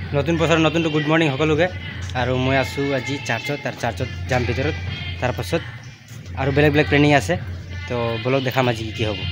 নতুন বছৰ নতুন গুড মৰ্নিং সকলোকে আৰু মই আছোঁ আজি চাৰ্চত যাম ভিতৰত তাৰপাছত আৰু বেলেগ বেলেগ প্লেনিং আছে তো বলক দেখাম আজি কি হ'ব।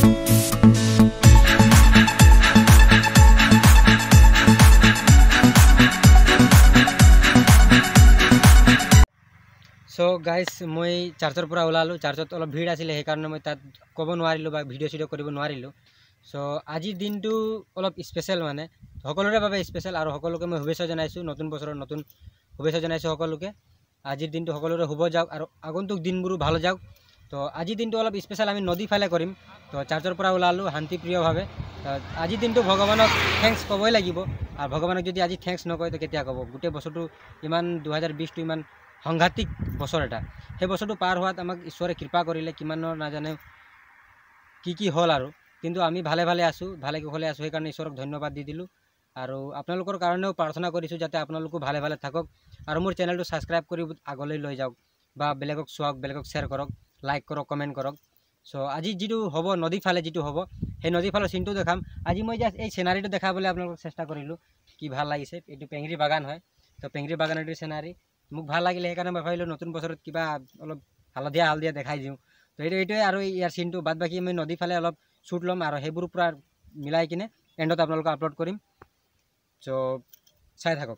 সো গাইজ মই চাৰ্চৰ পৰা ওলালোঁ। চাৰ্চত অলপ ভিৰ আছিলে, সেইকাৰণে মই তাত ক'ব নোৱাৰিলোঁ বা ভিডিঅ' চিডিঅ' কৰিব নোৱাৰিলোঁ। সো আজিৰ দিনটো অলপ স্পেচিয়েল, মানে সকলোৰে বাবে স্পেচিয়েল আৰু সকলোকে মই শুভেচ্ছা জনাইছোঁ। নতুন বছৰৰ নতুন শুভেচ্ছা জনাইছোঁ সকলোকে। আজিৰ দিনটো সকলোৰে শুভ যাওক আৰু আগন্তুক দিনবোৰো ভাল যাওক। তো আজিৰ দিনটো অলপ স্পেচিয়েল, আমি নদী ফালে কৰিম। তো চাৰ্চৰ পৰা ওলালোঁ শান্তিপ্ৰিয়ভাৱে। আজিৰ দিনটো ভগৱানক থেংকছ ক'বই লাগিব, আৰু ভগৱানক যদি আজি থেংকছ নকয় তো কেতিয়া ক'ব। গোটেই বছৰটো ইমান 2020টো ইমান সাংঘাতিক বছৰ এটা, সেই বছৰটো পাৰ হোৱাত আমাক ঈশ্বৰে কৃপা কৰিলে, কিমানৰ নাজানে কি হ'ল আৰু, কিন্তু আমি ভালে আছোঁ, ভালে কুশলে আছোঁ, সেইকাৰণে ঈশ্বৰক ধন্যবাদ দি দিলোঁ। আৰু আপোনালোকৰ কাৰণেও প্ৰাৰ্থনা কৰিছোঁ যাতে আপোনালোকো ভালে থাকক আৰু মোৰ চেনেলটো ছাবস্ক্ৰাইব কৰি আগলৈ লৈ যাওক, বা বেলেগক চাওক, বেলেগক শ্বেয়াৰ কৰক, লাইক কৰক, কমেণ্ট কৰক। সো আজি যিটো হ'ব নদী ফালে যিটো হ'ব, সেই নদী ফালৰ চিনটো দেখাম। আজি মই জাষ্ট এই চিনাৰীটো দেখাবলৈ আপোনালোকক চেষ্টা কৰিলোঁ, কি ভাল লাগিছে। এইটো পেঙৰি বাগান হয়, তো পেঙৰি বাগানৰ এইটো চিনাৰী মোক ভাল লাগিলে, সেইকাৰণে মই ভাবিলোঁ নতুন বছৰত কিবা অলপ হালধীয়া দেখাই দিওঁ। তো এইটোৱে আৰু ইয়াৰ চিনটো। বাদ বাকী মই নদী ফালে অলপ শ্বুট ল'ম আৰু সেইবোৰ পূৰা মিলাই কিনে এণ্ডত আপোনালোকক আপলোড কৰিম। চ' চাই থাকক।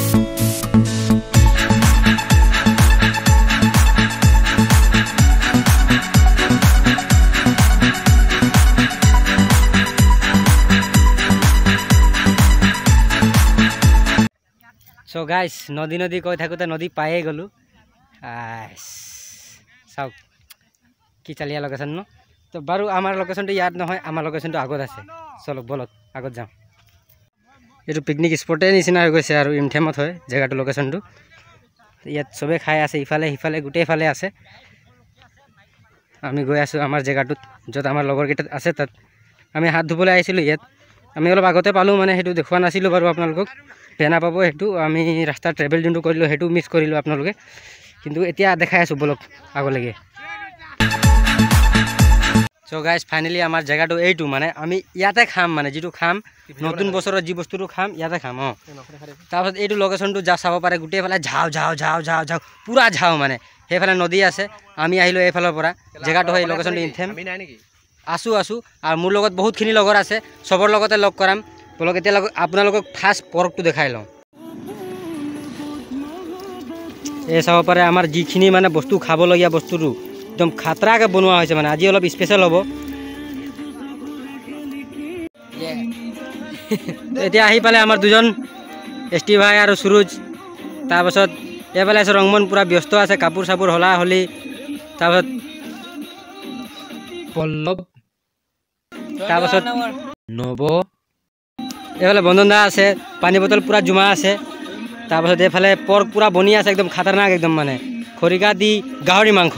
চ' গাইজ নদী কৈ থাকোঁতে নদী পায়ে গ'লোঁ। চাওক কি চালিয়া লোকেশ্যন ন। তো বাৰু আমাৰ লোকেশ্যনটো ইয়াত নহয়, আমাৰ লোকেশ্যনটো আগত আছে। চলক বলক আগত যাওঁ। এইটো পিকনিক স্পটে নিচিনা হৈ গৈছে আৰু ইমথেমত হয় জেগাটো, লোকেশ্যনটো। ইয়াত চবেই খাই আছে, ইফালে সিফালে গোটেইফালে আছে। আমি গৈ আছোঁ আমাৰ জেগাটোত, য'ত আমাৰ লগৰকেইটাত আছে। তাত আমি হাত ধুবলৈ আহিছিলোঁ। ইয়াত আমি অলপ আগতে পালোঁ, মানে সেইটো দেখুওৱা নাছিলোঁ বাৰু আপোনালোকক, বেয়া নাপাব। সেইটো আমি ৰাস্তা ট্ৰেভেল যোনটো কৰিলোঁ সেইটো মিছ কৰিলোঁ আপোনালোকে, কিন্তু এতিয়া দেখাই আছোঁ বলক আগলৈকে। চ' গাইজ ফাইনেলি আমাৰ জেগাটো এইটো, মানে আমি ইয়াতে খাম, মানে যিটো খাম নতুন বছৰত যি বস্তুটো খাম ইয়াতে খাম। তাৰপাছত এইটো লোকেশ্যনটো যা চাব পাৰে, গোটেইফালে ঝাও পূৰা ঝাও, মানে সেইফালে নদী আছে। আমি আহিলোঁ এইফালৰ পৰা, জেগাটো হয় লোকেশ্যনটো ইনথেম। আছোঁ আৰু মোৰ লগত বহুতখিনি লগৰ আছে, চবৰ লগতে লগ কৰাম বলক। এতিয়া আপোনালোকক ফাৰ্ষ্ট পৰ্কটো দেখাই লওঁ। এই চাব পাৰে আমাৰ যিখিনি মানে বস্তু খাবলগীয়া বস্তুটো একদম খাতৰাকৈ বনোৱা হৈছে, মানে আজি অলপ স্পেচিয়েল হ'ব। এতিয়া আহি পালে আমাৰ দুজন এছ.টি ভাই আৰু সুৰুজ। তাৰপাছত এইফালে আছে ৰংমন, পূৰা ব্যস্ত আছে, কাপোৰ চাপোৰ হলা-হলি। তাৰপাছত পল্লৱ, তাৰপাছত নৱ, এইফালে বন্ধন দা আছে, পানী বটল পূৰা জমা আছে। তাৰপাছত এইফালে পৰ্ক পূৰা বনি আছে, একদম খাতাৰনাক, একদম মানে খৰিকা দি গাহৰি মাংস।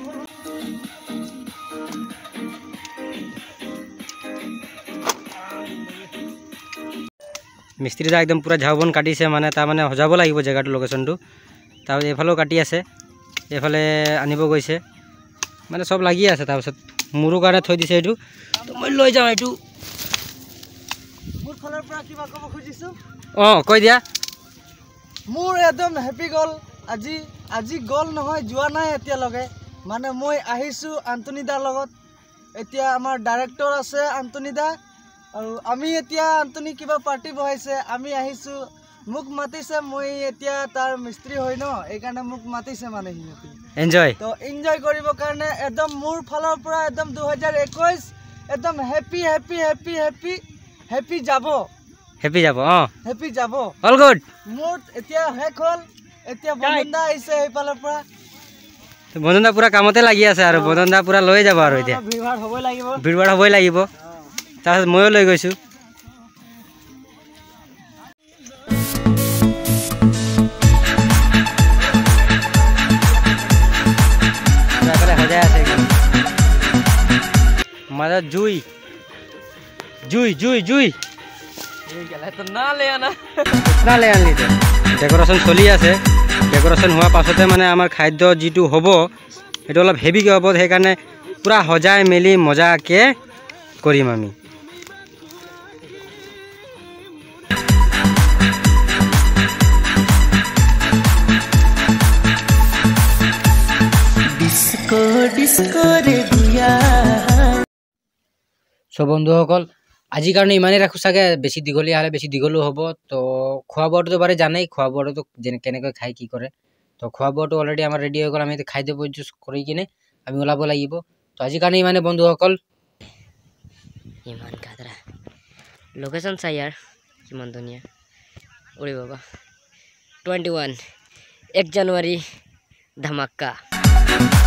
মিস্ত্ৰী দা একদম পূৰা ঝাও বন কাটিছে, মানে তাৰমানে সজাব লাগিব জেগাটো, লোকেশ্যনটো। তাৰপিছত এইফালেও কাটি আছে, এইফালে আনিব গৈছে, মানে চব লাগি আছে। তাৰপিছত মোৰো কাৰণে থৈ দিছে এইটো, মই লৈ যাওঁ এইটো। মোৰ ফালৰ পৰা কিবা ক'ব খুজিছোঁ। কৈ দিয়া। মোৰ একদম হেপী গ'ল আজি গ'ল নহয়, যোৱা নাই এতিয়ালৈকে। মানে মই আহিছোঁ আন্তনি দাৰ লগত। এতিয়া আমাৰ ডাইৰেক্টৰ আছে আন্তনি দা, আৰু আমি এতিয়া আন্তনি কিবা পাৰ্টি বহাইছে, আমি আহিছোঁ, মোক মাতিছে। মই এতিয়া তাৰ মিস্ত্ৰী হয় ন, এইকাৰণে মোক মাতিছে, মানে সিহঁতে এনজয় কৰিবৰ কাৰণে। একদম মোৰ ফালৰ পৰা একদম 2021 একদম হেপী যাব। All good. মোৰ এতিয়া শেষ হ'ল, এতিয়া বন্ধনদা আহিছে সেইফালৰ পৰা। বন্ধনদা পূৰা কামতে লাগি আছে, আৰু বন্ধনদা পূৰা লৈ যাব আৰু এতিয়া ভিৰ ভাৰ হ'বই লাগিব। তাৰপিছত ময়ো লৈ গৈছোঁ। সজাই আছে মাজত জুই ডেক'ৰেশ্যন চলি আছে। ডেক'ৰেশ্যন হোৱাৰ পাছতে মানে আমাৰ খাদ্য যিটো হ'ব সেইটো অলপ হেভিকৈ হ'ব, সেইকাৰণে পূৰা সজাই মেলি মজাকৈ কৰিম আমি। সো বন্ধুসকল আজিৰ কাৰণে ইমানেই ৰাখোঁ চাগে, বেছি দীঘলীয়া হ'লে বেছি দীঘলো হ'ব। তো খোৱা বোৱাটো বাৰু জানেই, খোৱা বোৱাটো কেনেকৈ খাই কি কৰে। তো খোৱা বোৱাটো অলৰেডি আমাৰ ৰেডি হৈ গ'ল, আমি খাদ্য প্ৰস্তুত কৰি কিনে আমি ওলাব লাগিব। তো আজিৰ কাৰণে ইমানে বন্ধুসকল। ইমান গাদৰা লোকেশ্যন চাই ইয়াৰ কিমান ধুনীয়া। ওৰে বাবা 21 জানুৱাৰী ধামাকা।